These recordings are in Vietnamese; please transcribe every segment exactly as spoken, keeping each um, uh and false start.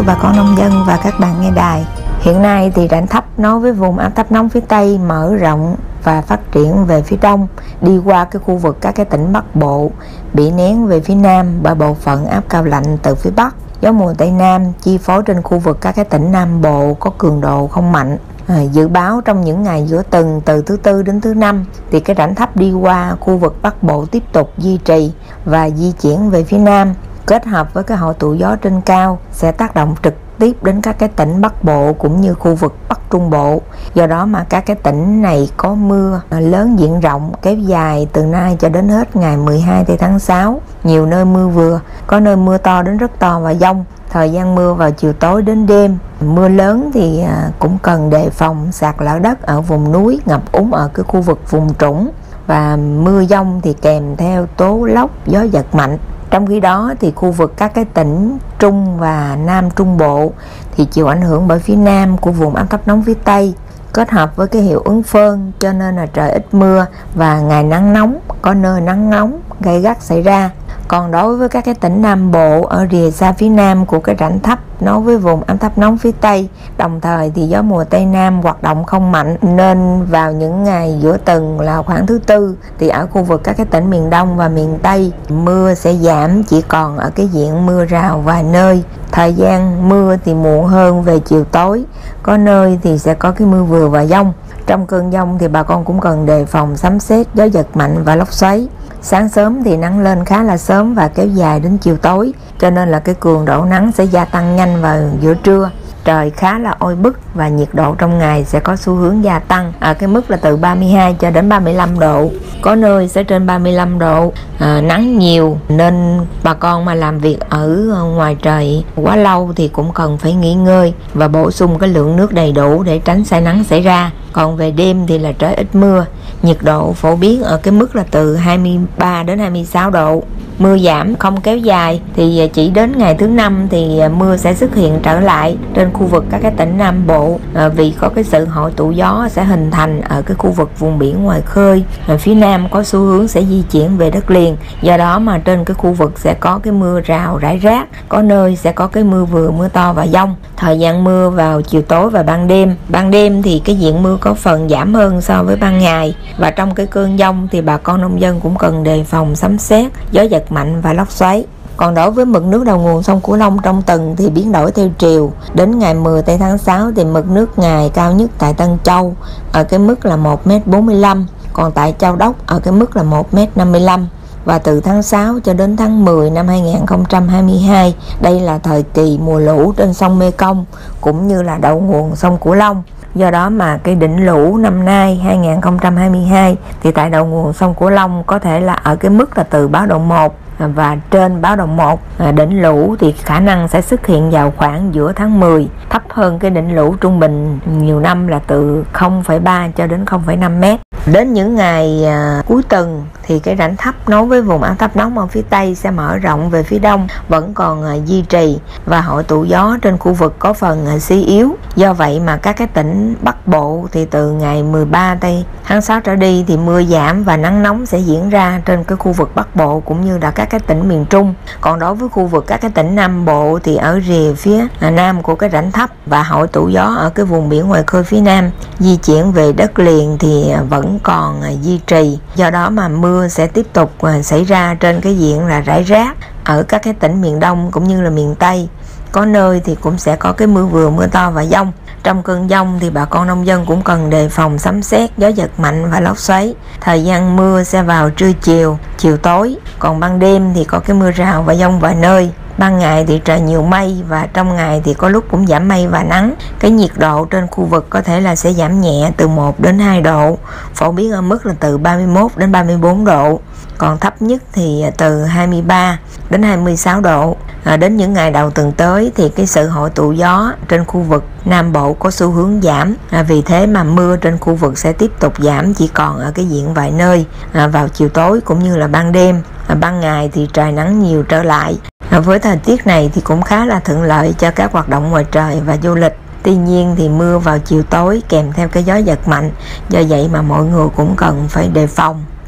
bà con nông dân và các bạn nghe đài. Hiện nay thì rãnh thấp nối với vùng áp thấp nóng phía Tây mở rộng và phát triển về phía đông, đi qua cái khu vực các cái tỉnh Bắc Bộ, bị nén về phía nam bởi bộ phận áp cao lạnh từ phía Bắc. Gió mùa Tây Nam chi phối trên khu vực các cái tỉnh Nam Bộ có cường độ không mạnh. À, dự báo trong những ngày giữa tuần từ thứ Tư đến thứ Năm thì cái rãnh thấp đi qua khu vực Bắc Bộ tiếp tục duy trì và di chuyển về phía Nam, kết hợp với cái hội tụ gió trên cao sẽ tác động trực tiếp đến các cái tỉnh Bắc Bộ cũng như khu vực Bắc Trung Bộ. Do đó mà các cái tỉnh này có mưa lớn diện rộng kéo dài từ nay cho đến hết ngày mười hai tháng sáu. Nhiều nơi mưa vừa, có nơi mưa to đến rất to và dông. Thời gian mưa vào chiều tối đến đêm. Mưa lớn thì cũng cần đề phòng sạt lở đất ở vùng núi, ngập úng ở cái khu vực vùng trũng, và mưa dông thì kèm theo tố lốc, gió giật mạnh. Trong khi đó thì khu vực các cái tỉnh Trung và Nam Trung Bộ thì chịu ảnh hưởng bởi phía nam của vùng áp thấp nóng phía Tây kết hợp với cái hiệu ứng phơn, cho nên là trời ít mưa và ngày nắng nóng, có nơi nắng nóng gay gắt xảy ra. Còn đối với các cái tỉnh Nam Bộ ở rìa xa phía nam của cái rãnh thấp nối với vùng áp thấp nóng phía Tây, đồng thời thì gió mùa Tây Nam hoạt động không mạnh, nên vào những ngày giữa tuần là khoảng thứ Tư thì ở khu vực các cái tỉnh miền Đông và miền Tây mưa sẽ giảm, chỉ còn ở cái diện mưa rào vài nơi. Thời gian mưa thì muộn hơn về chiều tối, có nơi thì sẽ có cái mưa vừa và dông. Trong cơn dông thì bà con cũng cần đề phòng sấm sét, gió giật mạnh và lốc xoáy. Sáng sớm thì nắng lên khá là sớm và kéo dài đến chiều tối, cho nên là cái cường độ nắng sẽ gia tăng nhanh vào giữa trưa. Trời khá là oi bức và nhiệt độ trong ngày sẽ có xu hướng gia tăng ở cái mức là từ ba mươi hai cho đến ba mươi lăm độ, có nơi sẽ trên ba mươi lăm độ. À, nắng nhiều nên bà con mà làm việc ở ngoài trời quá lâu thì cũng cần phải nghỉ ngơi và bổ sung cái lượng nước đầy đủ để tránh say nắng xảy ra. Còn về đêm thì là trời ít mưa, nhiệt độ phổ biến ở cái mức là từ hai mươi ba đến hai mươi sáu độ. Mưa giảm không kéo dài thì chỉ đến ngày thứ Năm thì mưa sẽ xuất hiện trở lại trên khu vực các cái tỉnh Nam Bộ, à, vì có cái sự hội tụ gió sẽ hình thành ở cái khu vực vùng biển ngoài khơi. À, phía Nam có xu hướng sẽ di chuyển về đất liền, do đó mà trên cái khu vực sẽ có cái mưa rào rải rác, có nơi sẽ có cái mưa vừa, mưa to và dông. Thời gian mưa vào chiều tối và ban đêm. Ban đêm thì cái diện mưa có phần giảm hơn so với ban ngày, và trong cái cơn dông thì bà con nông dân cũng cần đề phòng sấm sét, gió giật mạnh và lốc xoáy. Còn đối với mực nước đầu nguồn sông Cửu Long trong tuần thì biến đổi theo chiều. Đến ngày mười tháng sáu thì mực nước ngày cao nhất tại Tân Châu ở cái mức là một mét bốn mươi lăm, còn tại Châu Đốc ở cái mức là một mét năm mươi lăm. Và từ tháng sáu cho đến tháng mười năm hai nghìn không trăm hai mươi hai, đây là thời kỳ mùa lũ trên sông Mê Công cũng như là đầu nguồn sông Cửu Long. Do đó mà cái đỉnh lũ năm nay hai nghìn không trăm hai mươi hai thì tại đầu nguồn sông Cửu Long có thể là ở cái mức là từ báo động một và trên báo động một. À, đỉnh lũ thì khả năng sẽ xuất hiện vào khoảng giữa tháng mười, thấp hơn cái đỉnh lũ trung bình nhiều năm là từ không phẩy ba cho đến không phẩy năm mét. Đến những ngày à, cuối tuần thì cái rãnh thấp nối với vùng áp thấp nóng ở phía Tây sẽ mở rộng về phía đông, vẫn còn à, duy trì, và hội tụ gió trên khu vực có phần à, suy yếu. Do vậy mà các cái tỉnh Bắc Bộ thì từ ngày mười ba tháng sáu trở đi thì mưa giảm và nắng nóng sẽ diễn ra trên cái khu vực Bắc Bộ cũng như là các cái tỉnh miền Trung. Còn đối với khu vực các cái tỉnh Nam Bộ thì ở rìa phía à, nam của cái rãnh thấp và hội tụ gió ở cái vùng biển ngoài khơi phía nam di chuyển về đất liền thì à, vẫn còn à, duy trì. Do đó mà mưa sẽ tiếp tục à, xảy ra trên cái diện là rải rác ở các cái tỉnh miền Đông cũng như là miền Tây. Có nơi thì cũng sẽ có cái mưa vừa, mưa to và dông. Trong cơn dông thì bà con nông dân cũng cần đề phòng sấm sét, gió giật mạnh và lốc xoáy. Thời gian mưa sẽ vào trưa chiều, chiều tối. Còn ban đêm thì có cái mưa rào và dông vài nơi. Ban ngày thì trời nhiều mây và trong ngày thì có lúc cũng giảm mây và nắng. Cái nhiệt độ trên khu vực có thể là sẽ giảm nhẹ từ một đến hai độ, phổ biến ở mức là từ ba mươi mốt đến ba mươi bốn độ. Còn thấp nhất thì từ hai mươi ba đến hai mươi sáu độ. À, đến những ngày đầu tuần tới thì cái sự hội tụ gió trên khu vực Nam Bộ có xu hướng giảm. À, vì thế mà mưa trên khu vực sẽ tiếp tục giảm, chỉ còn ở cái diện vài nơi à, vào chiều tối cũng như là ban đêm. À, ban ngày thì trời nắng nhiều trở lại. À, với thời tiết này thì cũng khá là thuận lợi cho các hoạt động ngoài trời và du lịch. Tuy nhiên thì mưa vào chiều tối kèm theo cái gió giật mạnh, do vậy mà mọi người cũng cần phải đề phòng.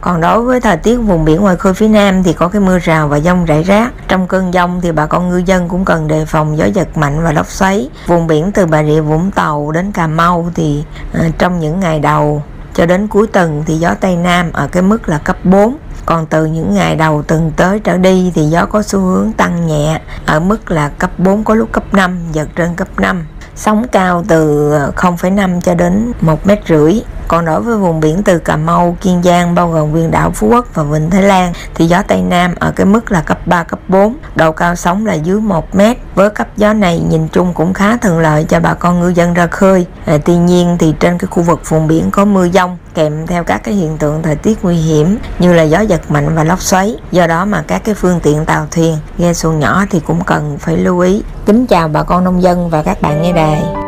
Còn đối với thời tiết vùng biển ngoài khơi phía Nam thì có cái mưa rào và dông rải rác. Trong cơn dông thì bà con ngư dân cũng cần đề phòng gió giật mạnh và lốc xoáy. Vùng biển từ Bà Rịa Vũng Tàu đến Cà Mau thì à, trong những ngày đầu cho đến cuối tuần thì gió Tây Nam ở cái mức là cấp bốn. Còn từ những ngày đầu tuần tới trở đi thì gió có xu hướng tăng nhẹ ở mức là cấp bốn, có lúc cấp năm, giật trên cấp năm. Sóng cao từ không phẩy năm cho đến một mét rưỡi. Còn đối với vùng biển từ Cà Mau, Kiên Giang bao gồm huyện đảo Phú Quốc và Vịnh Thái Lan thì gió Tây Nam ở cái mức là cấp ba, cấp bốn, độ cao sóng là dưới một mét. Với cấp gió này nhìn chung cũng khá thuận lợi cho bà con ngư dân ra khơi. À, tuy nhiên thì trên cái khu vực vùng biển có mưa dông kèm theo các cái hiện tượng thời tiết nguy hiểm như là gió giật mạnh và lốc xoáy. Do đó mà các cái phương tiện tàu thuyền, ghe xuồng nhỏ thì cũng cần phải lưu ý. Kính chào bà con nông dân và các bạn nghe đài.